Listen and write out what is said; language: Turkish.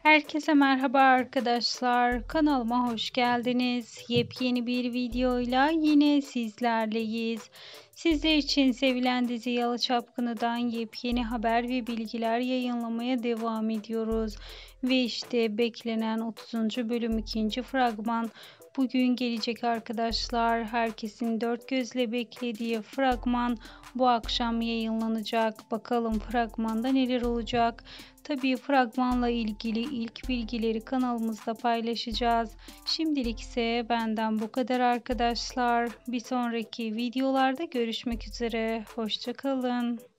Herkese merhaba arkadaşlar. Kanalıma hoş geldiniz. Yepyeni bir videoyla yine sizlerleyiz. Sizler için sevilen dizi Yalı Çapkını'dan yepyeni haber ve bilgiler yayınlamaya devam ediyoruz. Ve işte beklenen 30. bölüm 2. fragman bugün gelecek arkadaşlar. Herkesin dört gözle beklediği fragman bu akşam yayınlanacak. Bakalım fragmanda neler olacak? Tabii fragmanla ilgili ilk bilgileri kanalımızda paylaşacağız. Şimdilik ise benden bu kadar arkadaşlar. Bir sonraki videolarda görüşmek üzere. Hoşça kalın.